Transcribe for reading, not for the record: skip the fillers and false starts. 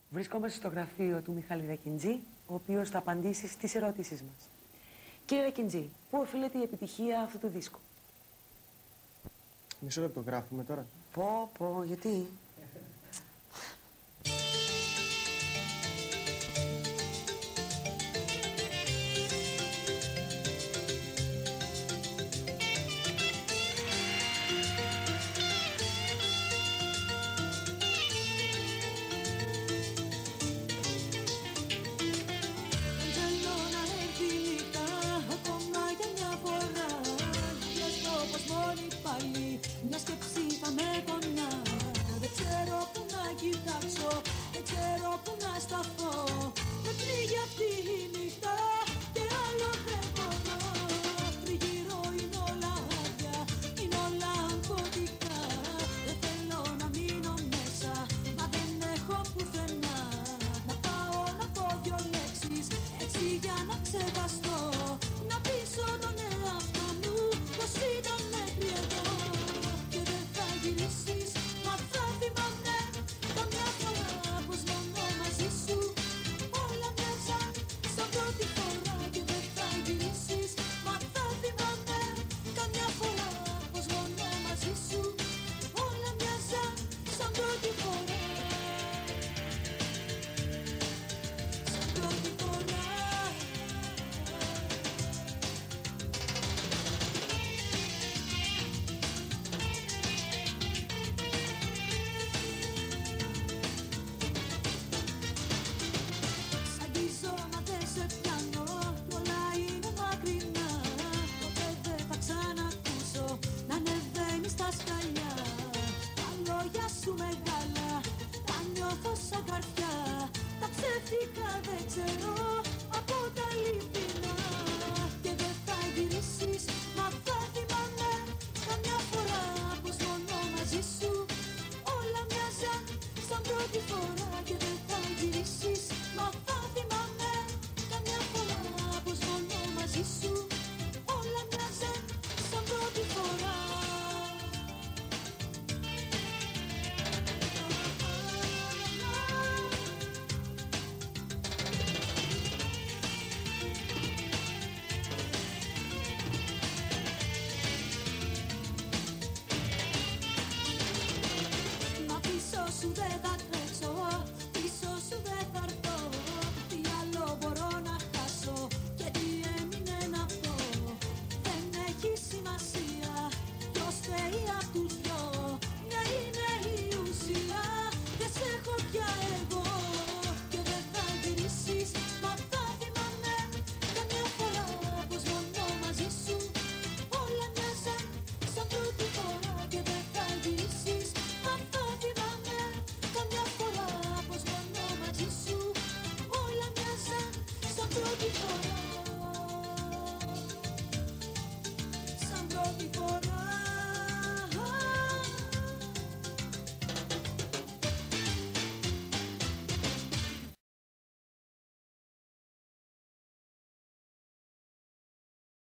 Βρισκόμαστε στο γραφείο του Μιχάλη Ρακιντζή, ο οποίος θα απαντήσει στις ερωτήσεις μας. Κύριε Ρακιντζή, πού οφείλεται η επιτυχία αυτού του δίσκου? Μισό λεπτό, γράφουμε τώρα. Πω, γιατί? Μια σκέψη θα με πονά. Δεν ξέρω που να κοιτάξω, δεν ξέρω που να σταθώ. Με πνίγει αυτή η νύχτα και άλλο δεν μπορώ. Τριγύρω είναι όλα άδεια, είναι όλα αγχωτικά. Δεν θέλω να μείνω μέσα, μα δεν έχω πουθενά. Να πάω να πω δυο λέξεις, έτσι για να ξεχαστώ. Να πείσω τον εαυτό μου πως ήταν μέχρι εδώ. Μα θα θυμάμαι καμιά φορά πως μόνο μαζί σου όλα μοιάζαν σαν πρώτη φορά. Και δεν θα γυρίσεις. Μα θα θυμάμαι καμιά φορά πως μόνο μαζί σου όλα μοιάζαν σαν πρώτη φορά. Σαν πρώτη φορά. Δεν ξέρω από τα λιπινά. Και δεν θα γυρίσεις. Μα θα θυμάμαι καμιά φορά πως μόνο μαζί σου όλα μοιάζαν σαν πρώτη φορά. Και δεν